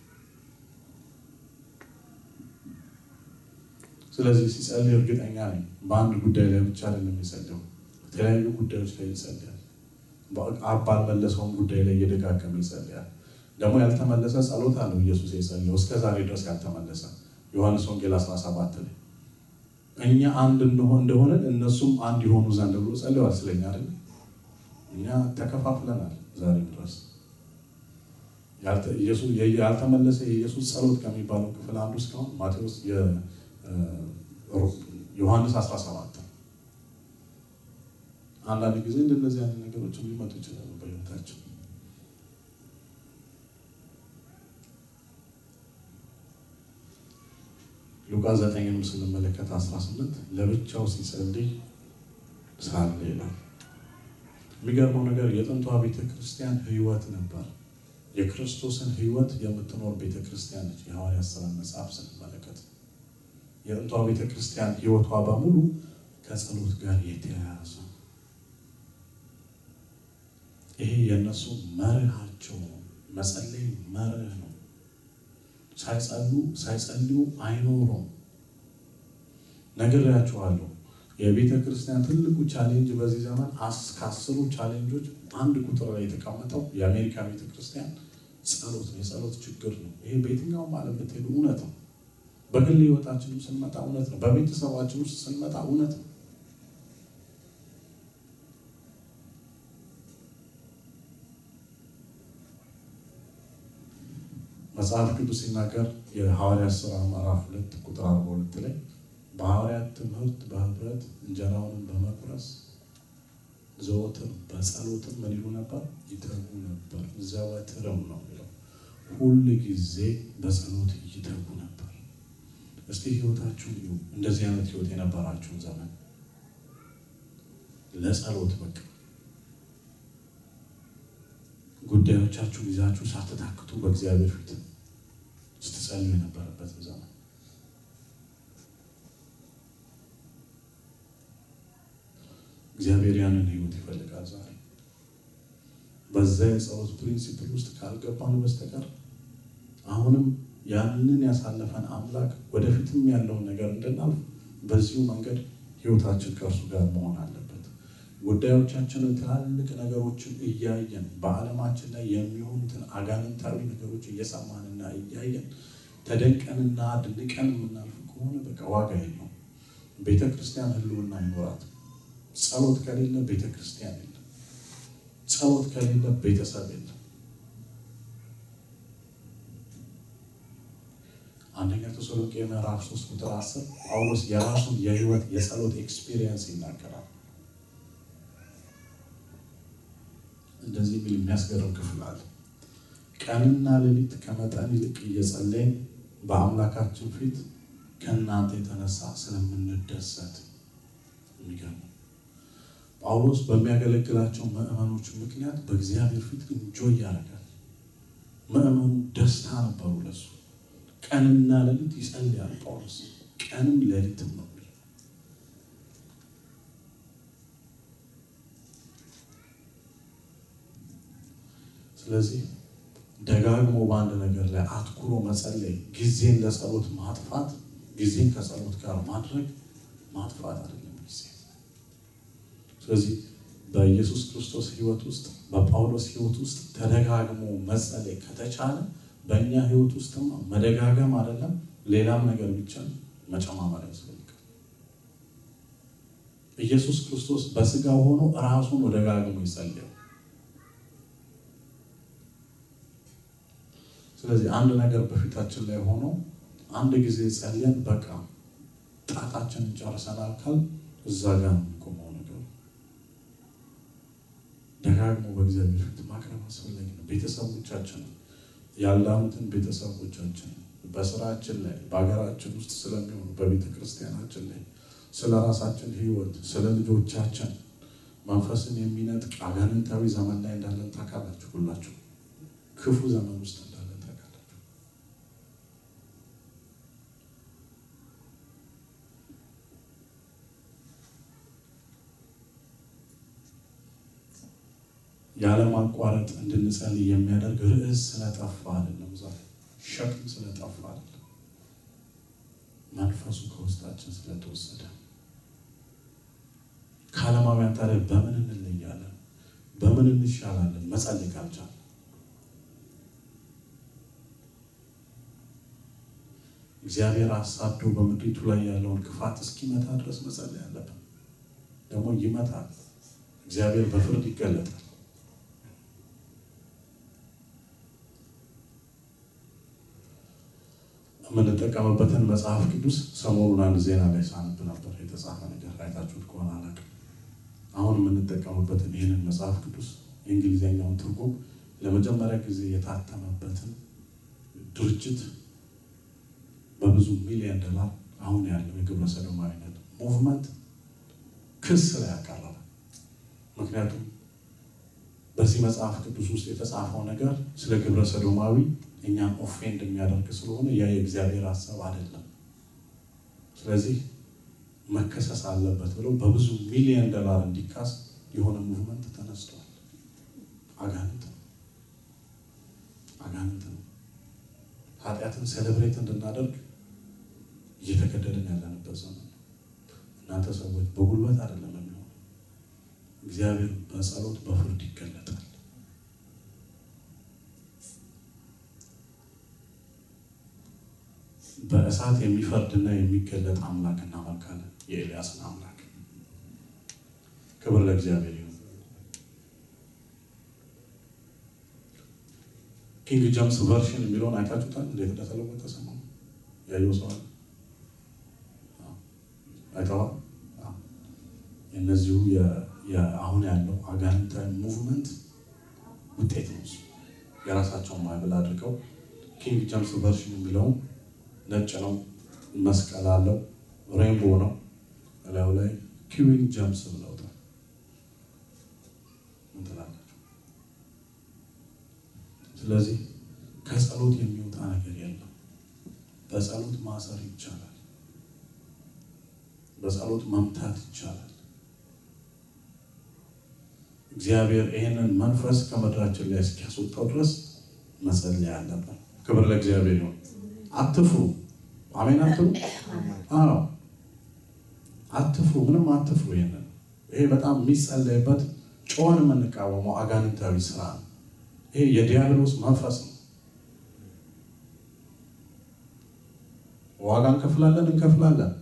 ስለዚህ ሲጸልይ እርግጠኛ ነኝ በአንድ ጉዳይ ላይ ብቻ አይደለም የሚጸልየው የተለያዩ ጉዳዮች ላይ ይጸልያል በአባል መለሰውን ጉዳይ ላይ እየደጋገመ ይጸልያል ደግሞ ያልተመለሰ ጸሎት አለው ኢየሱስ የጸለየው እስከ ዛሬ ድረስ ያልተመለሰ ዮሐንስ ወንጌል 17 ላይ እኛ አንድ እንደሆነ እነሱም አንድ ይሆኑ ዘንድ ብሎ ጸልየዋል ስለኛ አይደል እኛ ተከፋፍለናል ዛሬ ድረስ ኢየሱስ ያልተመለሰ የኢየሱስ ጸሎት ከሚባለው ክፍል አንዱ እስካሁን ማቴዎስ ዮሐንስ 17 አንዳንድ ጊዜ እንደነዚህ አይነት ነገሮች ሊመጡ ይችላሉ በህይወታችን ሉቃስ 9ን ስንመለከት 18 ለብቻው ሲጸልይ ሳለ ይላል የሚገርመው ነገር የጥንቷ ቤተክርስቲያን ህይወት ነበር የክርስቶስን ህይወት የምትኖር ቤተክርስቲያን ነች የሐዋርያት ሥራ መጽሐፍ ስንመለከት የጥንቷ ቤተክርስቲያን ህይወቷ በሙሉ ከጸሎት ጋር የተያያዘ ይሄ የነሱ መርሃቸው መጸለይ መርህ ነው ሳይጸልዩ አይኖሩም ነግሬያችኋለሁ የቤተክርስቲያን ትልቁ ቻሌንጅ በዚህ ዘመን ከአስሩ ቻሌንጆች አንድ ቁጥር ላይ የተቀመጠው የአሜሪካ ቤተክርስቲያን ጸሎት ነው የጸሎት ችግር ነው ይሄ በየትኛውም ዓለም ብትሄዱ እውነት ነው በግል ህይወታችን ስንመጣ እውነት ነው በቤተሰባችን ውስጥ ስንመጣ እውነት ነው መጽሐፍ ቅዱስ ሲናገር የሐዋርያት ሥራ ምዕራፍ 2 ቁጥር 42 ላይ በሐዋርያት ትምህርት በህብረት እንጀራውን በመቁረስ ዘወትር በጸሎት ምን ይሉ ነበር? ይተጉ ነበር። ዘወትርም ነው የሚለው ሁሉ ጊዜ በጸሎት ይተጉ ነበር። እስቲ ህይወታችሁ እንደዚህ አይነት ህይወት የነበራችሁ ዘመን ለጸሎት በቃ ጉዳዮቻችሁ ይዛችሁ ሳትታክቱ በእግዚአብሔር ፊት ስትጸልዩ የነበረበት ዘመን እግዚአብሔር ያንን ህይወት ይፈልጋል ዛሬ። በዛ የጸሎት ፕሪንሲፕል ውስጥ ካልገባን በስተቀር አሁንም ያንን ያሳለፈን አምላክ ወደፊትም ያለውን ነገር እንድናልፍ በዚሁ መንገድ ህይወታችን ከእርሱ ጋር መሆን አለበት። ጉዳዮቻችንን ትላልቅ ነገሮችን እያየን በዓለማችን ላይ የሚሆኑትን አጋንንታዊ ነገሮች እየሰማንና እያየን ተደንቀንና ድንቀን የምናልፍ ከሆነ በቃ ዋጋ የለውም። ቤተክርስቲያን ህልውና አይኖራትም። ጸሎት ከሌለ ቤተክርስቲያን የለም። ጸሎት ከሌለ ቤተሰብ የለም። አንደኛ ተሰሎንቄ ምዕራፍ 3 ቁጥር 10 ጳውሎስ የራሱን የህይወት የጸሎት ኤክስፒሪየንስ ይናገራል። እንደዚህ ቢል የሚያስገርም ክፍል አለ። ቀንና ሌሊት ከመጠን ይልቅ እየጸለይን በአምላካችን ፊት ከእናንተ የተነሳ ስለምንደሰት የሚገርም ጳውሎስ በሚያገለግላቸው ምዕመኖች ምክንያት በእግዚአብሔር ፊት እንጆይ ያደርጋል። ምዕመኑ ደስታ ነበሩ ለሱ። ቀንና ሌሊት ይጸልያል ጳውሎስ። ቀንም ሌሊትም ነው። ስለዚህ ደጋግሞ በአንድ ነገር ላይ አትኩሮ መጸለይ፣ ጊዜን ለጸሎት ማጥፋት፣ ጊዜን ከጸሎት ጋር ማድረግ ማጥፋት አይደለም ጊዜ። ስለዚህ በኢየሱስ ክርስቶስ ህይወት ውስጥ በጳውሎስ ህይወት ውስጥ ተደጋግሞ መጸለይ ከተቻለ በእኛ ህይወት ውስጥም መደጋገም አይደለም ሌላም ነገር ብቻ መጨማመር ያስፈልጋል። ኢየሱስ ክርስቶስ በስጋው ሆኖ ራሱን ደጋግሞ ይጸልያል። ስለዚህ አንድ ነገር በፊታችን ላይ ሆኖ አንድ ጊዜ ጸልየን በቃ ጣጣችንን ጨርሰናል ካል እዛ ጋር ቆመው ነገር ደጋግሞ በእግዚአብሔር ፊት ማቅረብ አስፈላጊ ነው። ቤተሰቦቻችን ያላሉትን ቤተሰቦቻችን በስራችን ላይ በአገራችን ውስጥ ስለሚሆኑ በቤተክርስቲያናችን ላይ ስለራሳችን ህይወት ስለ ልጆቻችን መንፈስን የሚነጥቅ አጋንንታዊ ዘመን ላይ እንዳለን ታውቃላችሁ። ሁላችሁ ክፉ ዘመን ውስጥ እንዳለን ታውቃላችሁ። ያለማቋረጥ እንድንጸልይ የሚያደርግ ርዕስ ስለጠፋ አይደለም፣ ዛሬ ሸክም ስለጠፋ አይደለም፣ መንፈሱ ከውስጣችን ስለተወሰደ። ከዓለማውያን ታዲያ በምን እንለያለን? በምን እንሻላለን? መጸለይ ካልቻልን እግዚአብሔር አሳዶ በምድሪቱ ላይ ያለውን ክፋት እስኪመታ ድረስ መጸለይ አለብን። ደግሞ ይመታል። እግዚአብሔር በፍርድ ይገለጣል። የምንጠቀምበትን መጽሐፍ ቅዱስ ሰሞኑን አንድ ዜና ላይ ሳነብ ነበር። የተጻፈ ነገር አይታችሁት ከሆነ አላውቅም። አሁን የምንጠቀምበትን ይህንን መጽሐፍ ቅዱስ የእንግሊዝኛውን ትርጉም ለመጀመሪያ ጊዜ የታተመበትን ድርጅት በብዙ ሚሊዮን ዶላር አሁን ያለው የግብረ ሰዶማዊነት ሙቭመንት ክስ ላይ ያቀረበ። ምክንያቱም በዚህ መጽሐፍ ቅዱስ ውስጥ የተጻፈው ነገር ስለ ግብረ ሰዶማዊ እኛን ኦፌንድ የሚያደርግ ስለሆነ ያ የእግዚአብሔር ሐሳብ አይደለም፣ ስለዚህ መከሰስ አለበት ብለው በብዙ ሚሊዮን ዶላር እንዲካስ የሆነ ሙቭመንት ተነስቷል። አጋንንት ነው። ኃጢአትን ሴሌብሬት እንድናደርግ እየተገደድን ያለንበት ዘመን ነው። እናንተ ሰዎች በጉልበት አይደለም የሚሆነው፣ እግዚአብሔር በጸሎት በፍርድ ይገለጣል። በእሳት የሚፈርድና የሚገለጥ አምላክ እናመልካለን፣ የኤልያስን አምላክ። ክብር ለእግዚአብሔር ይሁን። ኪንግ ጄምስ ቨርሽን የሚለውን አይታችሁታል እንዴት እንደተለወጠ ሰማሁ ያየው ሰው አይተዋል እነዚሁ አሁን ያለው አጋንንታዊ ሙቭመንት ውጤት ነው የራሳቸውን ባይብል አድርገው ኪንግ ጄምስ ቨርሽን የሚለው ነጭ ነው መስቀል አለው ሬንቦ ነው አላው ላይ ኪዊን ጄምስ ብለውታል እንተላላችሁ ስለዚህ ከጸሎት የሚወጣ ነገር የለም በጸሎት ማሰር ይቻላል በጸሎት መምታት ይቻላል እግዚአብሔር ይሄንን መንፈስ ከመድራችን ላይ እስኪያስወጣው ድረስ መጸለይ አለብን ክብር ለእግዚአብሔር ይሁን አትፍሩ አሜን አትፍሩ አዎ አትፍሩ ምንም አትፍሩ ይሄ በጣም የሚጸለይበት ጮን የምንቃወመው አጋንንታዊ ስራ ይሄ የዲያብሎስ መንፈስ ነው ዋጋን እንከፍላለን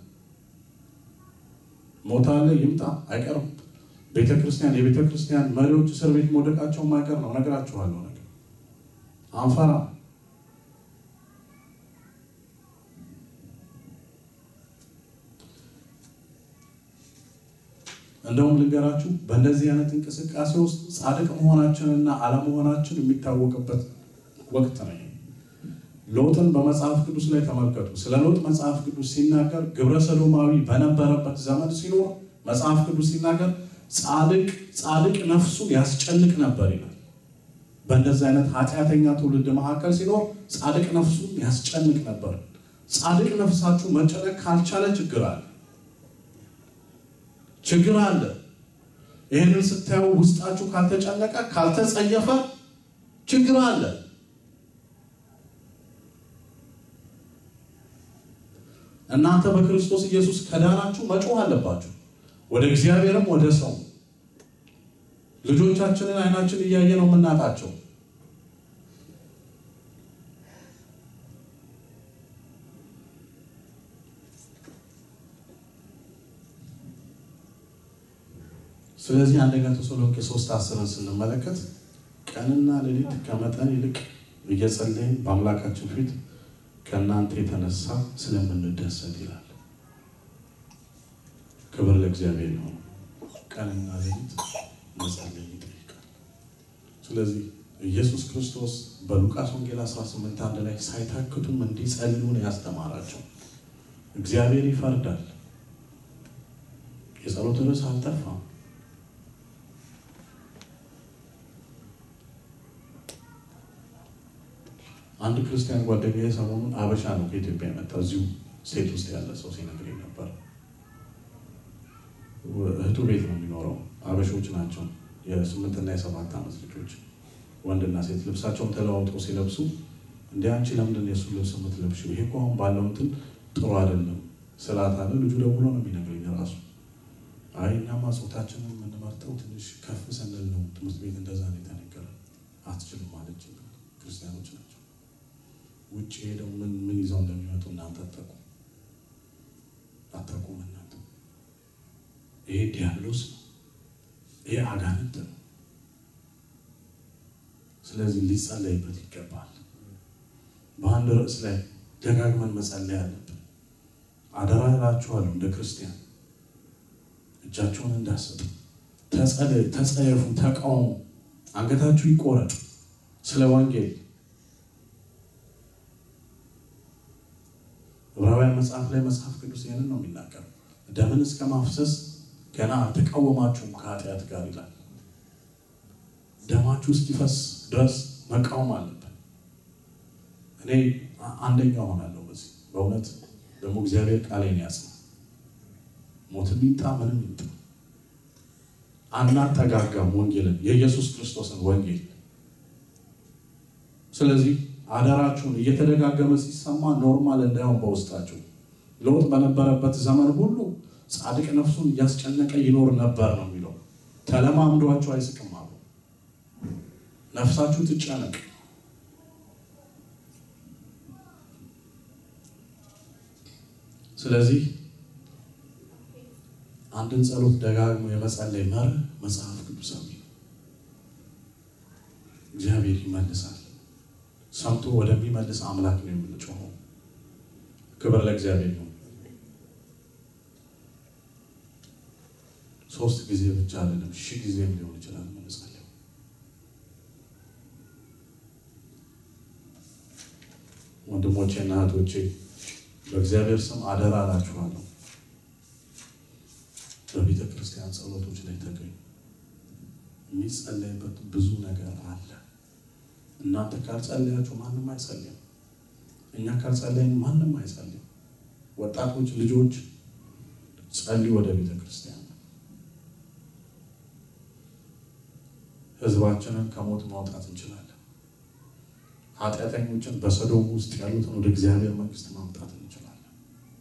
ሞታለ ይምጣ አይቀርም የቤተክርስቲያን መሪዎች እስር ቤት ሞደቃቸው ማይቀር ነው ነገራችኋለሁ ነገር አንፈራ እንደውም ልንገራችሁ በእንደዚህ አይነት እንቅስቃሴ ውስጥ ጻድቅ መሆናችንና አለመሆናችን የሚታወቅበት ወቅት ነው ሎጥን በመጽሐፍ ቅዱስ ላይ ተመልከቱ ስለ ሎጥ መጽሐፍ ቅዱስ ሲናገር ግብረ ሰዶማዊ በነበረበት ዘመን ሲኖር መጽሐፍ ቅዱስ ሲናገር ጻድቅ ነፍሱን ያስጨንቅ ነበር ይላል በእንደዚህ አይነት ኃጢያተኛ ትውልድ መካከል ሲኖር ጻድቅ ነፍሱን ያስጨንቅ ነበር ጻድቅ ነፍሳችሁ መጨነቅ ካልቻለ ችግር አለ ይሄንን ስታዩ ውስጣችሁ ካልተጨነቀ ካልተጸየፈ ችግር አለ እናንተ በክርስቶስ ኢየሱስ ከዳናችሁ መጮህ አለባችሁ ወደ እግዚአብሔርም ወደ ሰው ልጆቻችንን አይናችን እያየ ነው የምናጣቸው ስለዚህ አንደኛ ተሰሎንቄ 3:10 ስንመለከት ቀንና ሌሊት ከመጠን ይልቅ እየጸለይን በአምላካችን ፊት ከናንተ የተነሳ ስለምንደሰት ይላል ክብር ለእግዚአብሔር ነው ቀንና ሌሊት መጸለይ ይጠይቃል ስለዚህ ኢየሱስ ክርስቶስ በሉቃስ ወንጌል 18:1 ላይ ሳይታክቱም እንዲጸልዩ ነው ያስተማራቸው እግዚአብሔር ይፈርዳል የጸሎት ርዕስ አልጠፋም አንድ ክርስቲያን ጓደኛዬ ሰሞኑን አበሻ ነው ከኢትዮጵያ የመጣው እዚሁ ስቴት ውስጥ ያለ ሰው ሲነግረኝ ነበር እህቱ ቤት ነው የሚኖረው አበሾች ናቸው የ8 እና የ7 ዓመት ልጆች ወንድና ሴት ልብሳቸውን ተለዋውጠው ሲለብሱ እንዴ አንቺ ለምንድን ነው የሱ ልብስ የምትለብሺው ይሄ ቆም ባለው እንትን ጥሩ አይደለም ስላታለ ልጁ ደውሎ ነው የሚነግረኝ ራሱ አይናማ ጾታችንን የምንመርጠው ትንሽ ከፍ ስንል ነው ትምህርት ቤት እንደዛ ነው የተነገረን አትችልም ማለት ክርስቲያኖች ናቸው ውጪ ሄደው ምን ይዘው እንደሚመጡ እናንተ አታውቁም እናንተ ይሄ ዲያብሎስ ይሄ አጋንንት ነው ስለዚህ ሊጸለይበት ይገባል በአንድ ርዕስ ላይ ደጋግመን መጸለይ አለብን አደራ እላችኋለሁ እንደ ክርስቲያን እጃችሁን እንዳሰጡ ተጸየፉ ተቃውሙ አንገታችሁ ይቆረጥ ስለ ወንጌል ዕብራውያን መጽሐፍ ላይ መጽሐፍ ቅዱስ ይሄንን ነው የሚናገረው ደምን እስከ ማፍሰስ ገና ተቃወማችሁም ከኃጢአት ጋር ይላል ደማችሁ እስኪፈስ ድረስ መቃወም አለብን እኔ አንደኛ ሆናለሁ በዚህ በእውነት ደግሞ እግዚአብሔር ቃሌን ያጽና ሞትም ይምጣ ምንም ይምጣ አናጠጋጋም ወንጌልን የኢየሱስ ክርስቶስን ወንጌል ስለዚህ አዳራችሁን እየተደጋገመ ሲሰማ ኖርማል እንዳይሆን በውስጣችሁ ሎጥ በነበረበት ዘመን ሁሉ ጻድቅ ነፍሱን ያስጨነቀ ይኖር ነበር ነው የሚለው ተለማምዷቸው አይስቅም አሉ ነፍሳችሁ ትጨነቅ ስለዚህ አንድን ጸሎት ደጋግሞ የመጸለይ መርህ መጽሐፍ ቅዱሳዊ እግዚአብሔር ይመልሳል ሰምቶ ወደሚመልስ አምላክ ነው የምንጮኸው። ክብር ለእግዚአብሔር ነው። 3 ጊዜ ብቻ አይደለም 1000 ጊዜም ሊሆን ይችላል የምንጸልየው። ወንድሞቼና እህቶቼ በእግዚአብሔር ስም አደራ እላችኋለሁ፣ በቤተ ክርስቲያን ጸሎቶች ላይ ተገኙ። የሚጸለይበት ብዙ ነገር አለ። እናንተ ካልጸለያችሁ ማንም አይጸልይም። እኛ ካልጸለይን ማንም አይጸልይም። ወጣቶች ልጆች ጸልዩ ወደ ቤተ ክርስቲያን። ህዝባችንን ከሞት ማውጣት እንችላለን። ኃጢአተኞችን በሰዶም ውስጥ ያሉትን ወደ እግዚአብሔር መንግስት ማምጣት እንችላለን።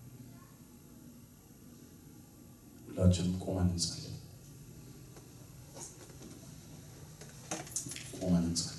ሁላችንም ቆመን እንጸልይ። ቆመን እንጸልይ።